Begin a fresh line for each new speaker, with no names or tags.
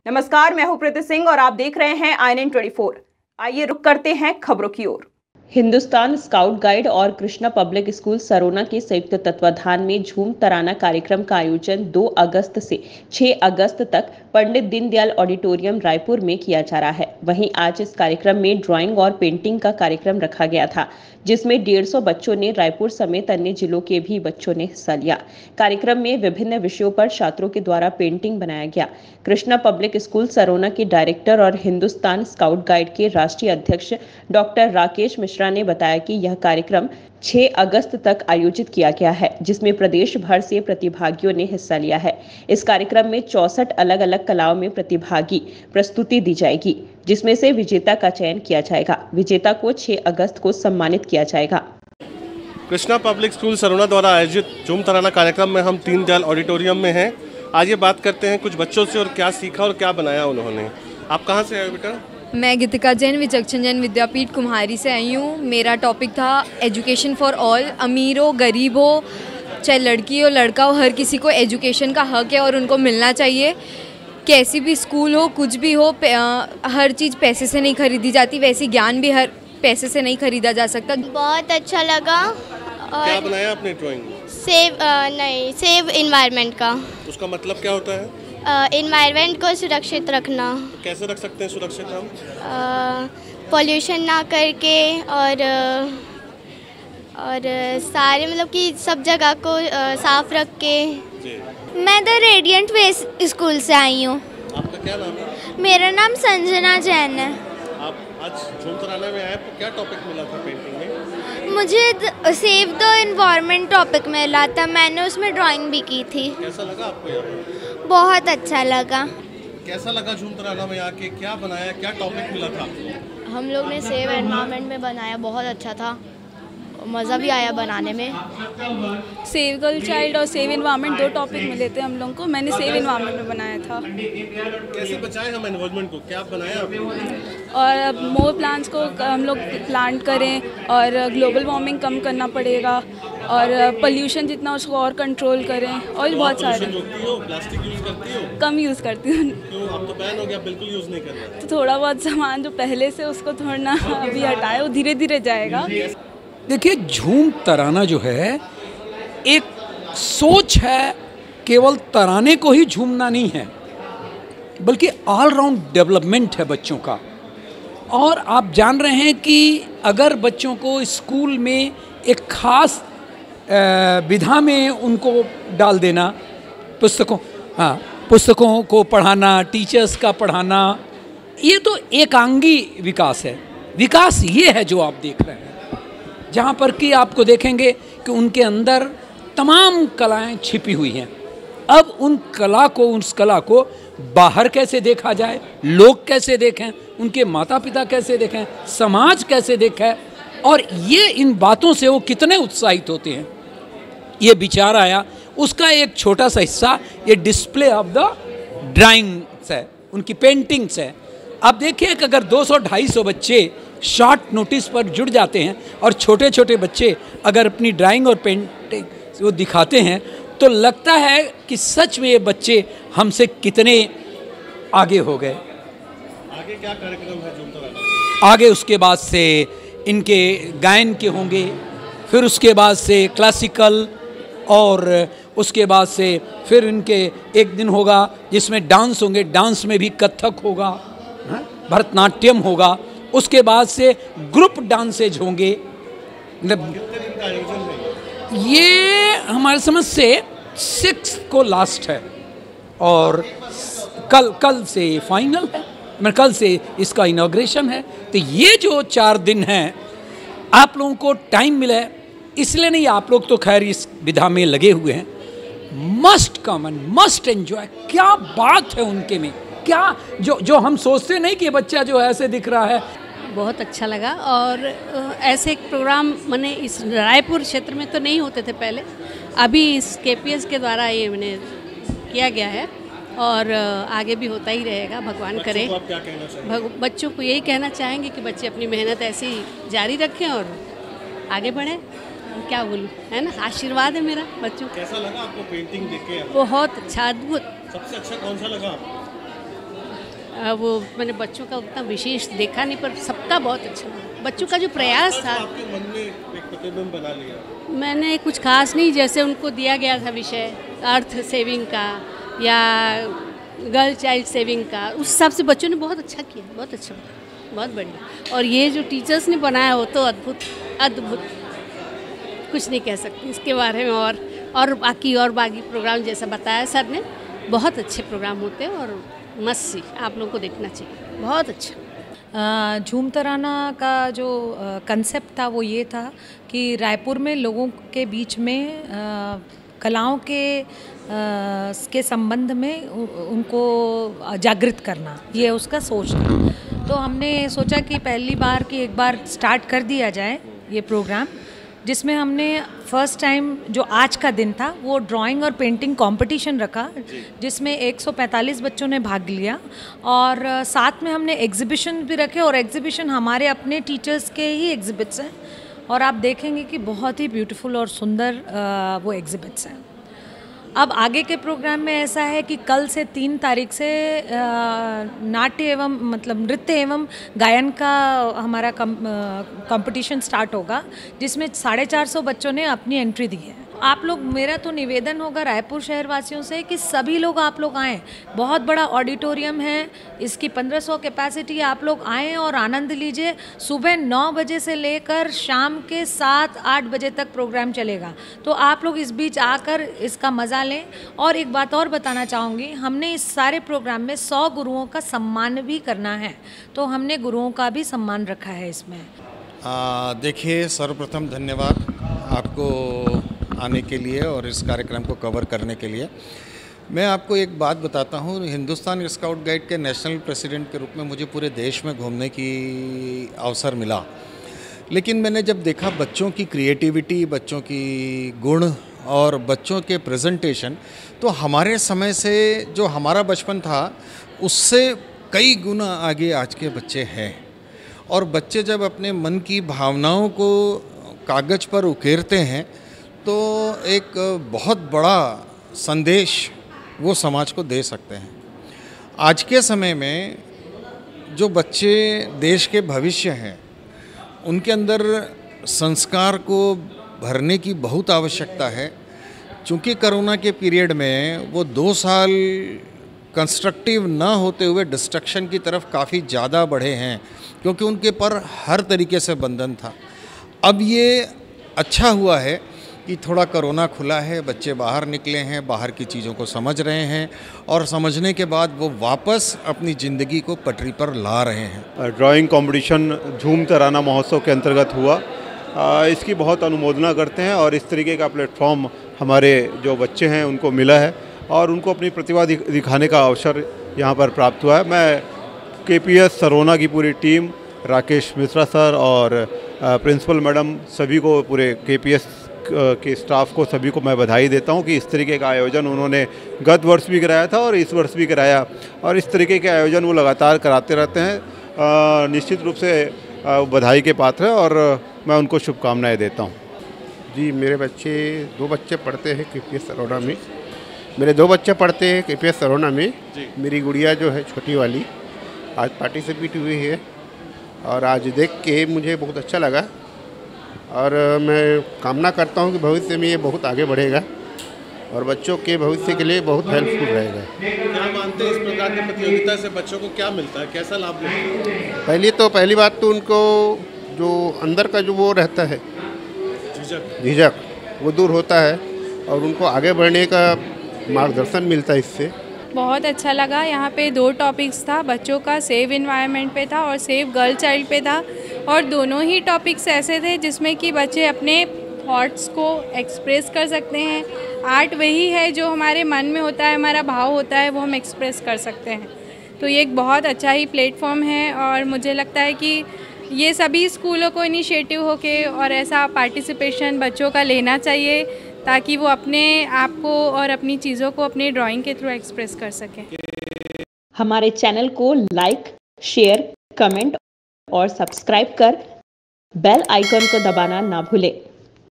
नमस्कार, मैं हूं प्रीति सिंह और आप देख रहे हैं INN 24। आइए रुक करते हैं खबरों की ओर। हिंदुस्तान स्काउट गाइड और कृष्णा पब्लिक स्कूल सरोना के संयुक्त तत्वाधान में झूम तराना कार्यक्रम का आयोजन 2 अगस्त से 6 अगस्त तक पंडित दीनदयाल ऑडिटोरियम रायपुर में किया जा रहा है। वहीं आज इस कार्यक्रम में ड्राइंग और पेंटिंग का कार्यक्रम रखा गया था, जिसमें 150 बच्चों ने रायपुर समेत अन्य जिलों के भी बच्चों ने हिस्सा लिया। कार्यक्रम में विभिन्न विषयों पर छात्रों के द्वारा पेंटिंग बनाया गया। कृष्णा पब्लिक स्कूल सरोना के डायरेक्टर और हिंदुस्तान स्काउट गाइड के राष्ट्रीय अध्यक्ष डॉक्टर राकेश मिश्रा ने बताया कि यह कार्यक्रम 6 अगस्त तक आयोजित किया गया है, जिसमें प्रदेश भर से प्रतिभागियों ने हिस्सा लिया है। इस कार्यक्रम में 64 अलग अलग कलाओं में प्रतिभागी प्रस्तुति दी जाएगी, जिसमें से विजेता का चयन किया जाएगा। विजेता को 6 अगस्त को सम्मानित किया जाएगा।
कृष्णा पब्लिक स्कूल सरोना द्वारा आयोजित झूम तराना कार्यक्रम में हम दीनदयाल ऑडिटोरियम में हैं। आइए बात करते हैं कुछ बच्चों से और क्या सीखा और क्या बनाया उन्होंने। आप कहाँ से आए बेटा?
मैं गीतिका जैन विचक्षण जैन विद्यापीठ कुम्हारी से आई हूँ। मेरा टॉपिक था एजुकेशन फॉर ऑल। अमीर हो गरीब हो, चाहे लड़की हो लड़का हो, हर किसी को एजुकेशन का हक है और उनको मिलना चाहिए। कैसी भी स्कूल हो, कुछ भी हो, हर चीज़ पैसे से नहीं खरीदी जाती, वैसे ज्ञान भी हर पैसे से नहीं खरीदा जा सकता।
बहुत अच्छा लगा। और
क्या बनाया आपने ड्राइंग?
सेव इन्वायरमेंट का।
उसका मतलब क्या होता है?
इन्वायरमेंट को सुरक्षित रखना।
कैसे रख सकते हैं सुरक्षित हम?
पोल्यूशन ना करके और सारे मतलब कि सब जगह को साफ रख के।
मैं द रेडियंट वे स्कूल से आई हूँ।
आपका क्या नाम है?
मेरा नाम संजना जैन है।
आप आज झूम तराना में आए, आपको क्या टॉपिक मिला था पेंटिंग में?
मुझे सेव द एनवायरनमेंट टॉपिक मिला था, मैंने उसमें ड्राइंग भी की थी।
कैसा लगा आपको यहाँ पे?
बहुत अच्छा लगा।
कैसा लगा झूम तराना में आके? क्या बनाया, क्या टॉपिक मिला था आपको?
हम लोग ने सेव एनवायरनमेंट में बनाया, बहुत अच्छा था, मज़ा भी आया बनाने में।
सेव गर्ल चाइल्ड और सेव एनवायरनमेंट 2 टॉपिक मिले थे हम लोगों को। मैंने सेव एनवायरनमेंट में बनाया था।
कैसे बचाएं हम एनवायरनमेंट को? क्या बनाया आपने?
और मोर प्लांट्स को हम लोग प्लांट करें और ग्लोबल वार्मिंग कम करना पड़ेगा और पोल्यूशन जितना उसको और कंट्रोल करें और बहुत सारे।
प्लास्टिक यूज़ करती हो?
कम यूज़ करती हूँ।
क्यों? अब तो बैन हो गया, बिल्कुल यूज़ नहीं कर रहे।
तो थोड़ा बहुत सामान जो पहले से उसको थोड़ा अभी हटाए, वो धीरे धीरे जाएगा।
देखिए, झूम तराना जो है एक सोच है, केवल तराने को ही झूमना नहीं है, बल्कि ऑल राउंड डेवलपमेंट है बच्चों का। और आप जान रहे हैं कि अगर बच्चों को स्कूल में एक खास विधा में उनको डाल देना, पुस्तकों को पढ़ाना, टीचर्स का पढ़ाना, ये तो एकांगी विकास है। विकास ये है जो आप देख रहे हैं, जहाँ पर कि आपको देखेंगे कि उनके अंदर तमाम कलाएं छिपी हुई हैं। अब उस कला को बाहर कैसे देखा जाए, लोग कैसे देखें, उनके माता पिता कैसे देखें, समाज कैसे देखे, और ये इन बातों से वो कितने उत्साहित होते हैं, ये विचार आया। उसका एक छोटा सा हिस्सा ये डिस्प्ले ऑफ द ड्राइंग्स है, उनकी पेंटिंग्स है। अब देखिए कि अगर 200-250 बच्चे शॉर्ट नोटिस पर जुड़ जाते हैं और छोटे छोटे बच्चे अगर अपनी ड्राइंग और पेंटिंग वो दिखाते हैं, तो लगता है कि सच में ये बच्चे हमसे कितने आगे हो गए।
आगे क्या कार्यक्रम है झूम तराना?
आगे उसके बाद से इनके गायन के होंगे, फिर उसके बाद से क्लासिकल, और उसके बाद से फिर इनके एक दिन होगा जिसमें डांस होंगे, डांस में भी कथक होगा, भरतनाट्यम होगा, उसके बाद से ग्रुप डांसेज होंगे। ये हमारे समझ से 6 को लास्ट है और कल से फाइनल है, मैं कल से इसका इनॉग्रेशन है। तो ये जो 4 दिन हैं, आप लोगों को टाइम मिला है इसलिए नहीं, आप लोग तो खैर इस विधा में लगे हुए हैं, must come and must enjoy. क्या बात है उनके में, क्या जो हम सोचते नहीं कि बच्चा जो ऐसे दिख रहा है।
बहुत अच्छा लगा। और ऐसे प्रोग्राम मैंने इस रायपुर क्षेत्र में तो नहीं होते थे पहले, अभी इस KPS के द्वारा ये मैंने किया गया है और आगे भी होता ही रहेगा, भगवान करे।
आप क्या कहना चाहेंगे?
बच्चों को यही कहना चाहेंगे कि बच्चे अपनी मेहनत ऐसी जारी रखें और आगे बढ़ें। क्या बोलूँ, है ना, आशीर्वाद है मेरा बच्चों।
कैसा लगा आपको पेंटिंग देख के?
बहुत अच्छा, अद्भुत।
सबसे अच्छा कौन सा लगा?
वो मैंने बच्चों का उतना विशेष देखा नहीं, पर सबका बहुत अच्छा लगा। बच्चों का जो प्रयास था,
आपके मन में एक प्रतिबिंब बना लिया।
मैंने कुछ खास नहीं, जैसे उनको दिया गया था विषय अर्थ सेविंग का या गर्ल चाइल्ड सेविंग का, उस हिसाब से बच्चों ने बहुत अच्छा किया, बहुत अच्छा, बहुत बढ़िया। और ये जो टीचर्स ने बनाया हो तो अद्भुत अद्भुत, कुछ नहीं कह सकती इसके बारे में। और बाकी प्रोग्राम जैसा बताया सर ने, बहुत अच्छे प्रोग्राम होते हैं और मस्त सी, आप लोगों को देखना चाहिए, बहुत अच्छा।
झूम तराना का जो कंसेप्ट था वो ये था कि रायपुर में लोगों के बीच में कलाओं के संबंध में उनको जागृत करना, ये उसका सोच था। तो हमने सोचा कि पहली बार कि एक बार स्टार्ट कर दिया जाए ये प्रोग्राम, जिसमें हमने फर्स्ट टाइम जो आज का दिन था वो ड्राइंग और पेंटिंग कंपटीशन रखा, जिसमें 145 बच्चों ने भाग लिया। और साथ में हमने एग्जीबिशन भी रखे, और एग्जीबिशन हमारे अपने टीचर्स के ही एग्जिबिट्स हैं, और आप देखेंगे कि बहुत ही ब्यूटीफुल और सुंदर वो एग्जिबिट्स हैं। अब आगे के प्रोग्राम में ऐसा है कि कल से 3 तारीख से नाट्य एवं मतलब नृत्य एवं गायन का हमारा कंपटीशन स्टार्ट होगा, जिसमें 450 बच्चों ने अपनी एंट्री दी है। आप लोग, मेरा तो निवेदन होगा रायपुर शहर वासियों से कि सभी लोग आप लोग आएँ। बहुत बड़ा ऑडिटोरियम है, इसकी 1500 कैपेसिटी है। आप लोग आएँ और आनंद लीजिए। सुबह 9 बजे से लेकर शाम के 7-8 बजे तक प्रोग्राम चलेगा, तो आप लोग इस बीच आकर इसका मज़ा लें। और एक बात और बताना चाहूँगी, हमने इस सारे प्रोग्राम में 100 गुरुओं का सम्मान भी करना है, तो हमने गुरुओं का भी सम्मान रखा है इसमें।
देखिए, सर्वप्रथम धन्यवाद आपको आने के लिए और इस कार्यक्रम को कवर करने के लिए। मैं आपको एक बात बताता हूँ, हिंदुस्तान स्काउट गाइड के नेशनल प्रेसिडेंट के रूप में मुझे पूरे देश में घूमने की अवसर मिला, लेकिन मैंने जब देखा बच्चों की क्रिएटिविटी, बच्चों की गुण और बच्चों के प्रेजेंटेशन, तो हमारे समय से जो हमारा बचपन था उससे कई गुना आगे आज के बच्चे हैं। और बच्चे जब अपने मन की भावनाओं को कागज़ पर उकेरते हैं तो एक बहुत बड़ा संदेश वो समाज को दे सकते हैं। आज के समय में जो बच्चे देश के भविष्य हैं, उनके अंदर संस्कार को भरने की बहुत आवश्यकता है। चूँकि कोरोना के पीरियड में वो 2 साल कंस्ट्रक्टिव ना होते हुए डिस्ट्रक्शन की तरफ काफ़ी ज़्यादा बढ़े हैं, क्योंकि उनके पर हर तरीके से बंधन था। अब ये अच्छा हुआ है कि थोड़ा कोरोना खुला है, बच्चे बाहर निकले हैं, बाहर की चीज़ों को समझ रहे हैं, और समझने के बाद वो वापस अपनी ज़िंदगी को पटरी पर ला रहे हैं।
ड्राइंग कंपटीशन झूम तराना महोत्सव के अंतर्गत हुआ, इसकी बहुत अनुमोदना करते हैं। और इस तरीके का प्लेटफॉर्म हमारे जो बच्चे हैं उनको मिला है और उनको अपनी प्रतिभा दिखाने का अवसर यहाँ पर प्राप्त हुआ है। मैं KPS सरोना की पूरी टीम, राकेश मिश्रा सर और प्रिंसिपल मैडम, सभी को, पूरे KPS के स्टाफ को, सभी को मैं बधाई देता हूं कि इस तरीके का आयोजन उन्होंने गत वर्ष भी कराया था और इस वर्ष भी कराया, और इस तरीके के आयोजन वो लगातार कराते रहते हैं। निश्चित रूप से बधाई के पात्र है और मैं उनको शुभकामनाएं देता हूं।
जी, मेरे 2 बच्चे पढ़ते हैं KPS सरोना में। मेरे 2 बच्चे पढ़ते हैं KPS सरोना में। मेरी गुड़िया जो है छोटी वाली, आज पार्टिसिपेट हुई है और आज देख के मुझे बहुत अच्छा लगा, और मैं कामना करता हूं कि भविष्य में ये बहुत आगे बढ़ेगा और बच्चों के भविष्य के लिए बहुत हेल्पफुल रहेगा।
क्या मानते हैं, इस प्रकार की प्रतियोगिता से बच्चों को क्या मिलता है, कैसा लाभ मिलता है?
पहली बात तो उनको जो अंदर का जो वो रहता है झिझक, वो दूर होता है और उनको आगे बढ़ने का मार्गदर्शन मिलता है इससे।
बहुत अच्छा लगा। यहाँ पे 2 टॉपिक्स था, बच्चों का सेव इन्वायरमेंट पे था और सेव गर्ल चाइल्ड पे था, और दोनों ही टॉपिक्स ऐसे थे जिसमें कि बच्चे अपने थॉट्स को एक्सप्रेस कर सकते हैं। आर्ट वही है जो हमारे मन में होता है, हमारा भाव होता है, वो हम एक्सप्रेस कर सकते हैं। तो ये एक बहुत अच्छा ही प्लेटफॉर्म है और मुझे लगता है कि ये सभी स्कूलों को इनिशिएटिव होके और ऐसा पार्टिसिपेशन बच्चों का लेना चाहिए, ताकि वो अपने आप को और अपनी चीज़ों को अपनी ड्राइंग के थ्रू एक्सप्रेस कर सकें।
हमारे चैनल को लाइक, शेयर, कमेंट और सब्सक्राइब कर बेल आइकन को दबाना ना भूलें।